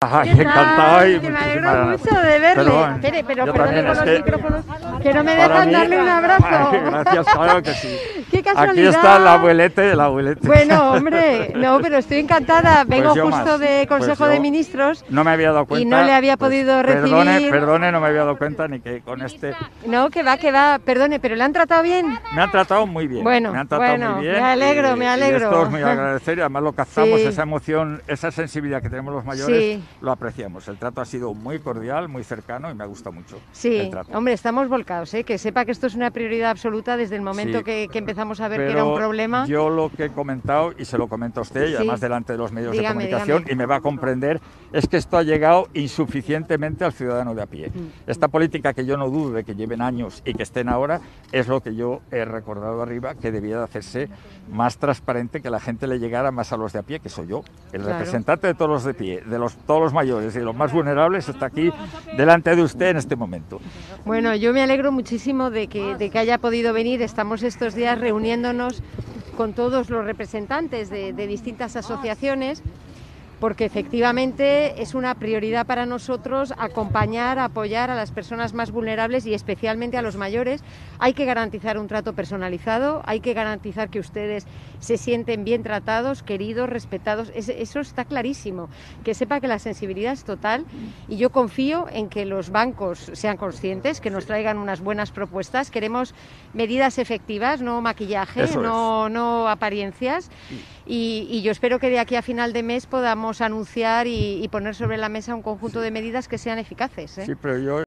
Ay, encantado y Que me muchísimas alegro gracias. mucho de verle. Perdón, Espere, pero yo perdone también, con es los que micrófonos, que no me para dejan mí- darle un abrazo. Ay, gracias, claro que sí. ¡Qué Aquí casualidad! está el abuelete, el abuelete. Bueno, hombre, no, pero estoy encantada. Vengo yo justo más. de Pues Consejo yo de Ministros. No me había dado cuenta. Y no le había pues, podido Perdone, recibir. perdone, no me había dado cuenta ni que con este... No, que va, perdone, pero ¿le han tratado bien? Me han tratado muy bien. Bueno, me han tratado bueno, muy bien. me alegro, y- me Y alegro. esto es muy agradecer y además lo captamos, Sí. esa emoción, esa sensibilidad que tenemos los mayores, Sí. lo apreciamos. El trato ha sido muy cordial, muy cercano y me gusta mucho el Sí, trato. hombre, estamos volcados, ¿eh? Que sepa que esto es una prioridad absoluta desde el momento Sí, que empezamos a ver que Pero era un problema. yo lo que he comentado, y se lo comento a usted, y Sí. además delante de los medios Dígame, de comunicación, dígame. y me va a comprender, es que esto ha llegado insuficientemente al ciudadano de a pie. Esta política, que yo no dudo de que lleven años y que estén ahora, es lo que yo he recordado arriba, que debía de hacerse más transparente, que la gente le llegara más a los de a pie, que soy yo, el Claro. representante de todos los de pie, de todos los mayores y de los más vulnerables, está aquí delante de usted en este momento. Bueno, yo me alegro muchísimo de que haya podido venir. Estamos estos días reuniéndonos con todos los representantes de distintas asociaciones, porque efectivamente es una prioridad para nosotros acompañar, apoyar a las personas más vulnerables y especialmente a los mayores. Hay que garantizar un trato personalizado, hay que garantizar que ustedes se sienten bien tratados, queridos, respetados. Eso está clarísimo. Que sepa que la sensibilidad es total y yo confío en que los bancos sean conscientes, que nos traigan unas buenas propuestas. Queremos medidas efectivas, no maquillaje, Eso es. no apariencias. Y yo espero que de aquí a final de mes podamos anunciar y poner sobre la mesa un conjunto de medidas que sean eficaces, ¿eh? Sí, pero yo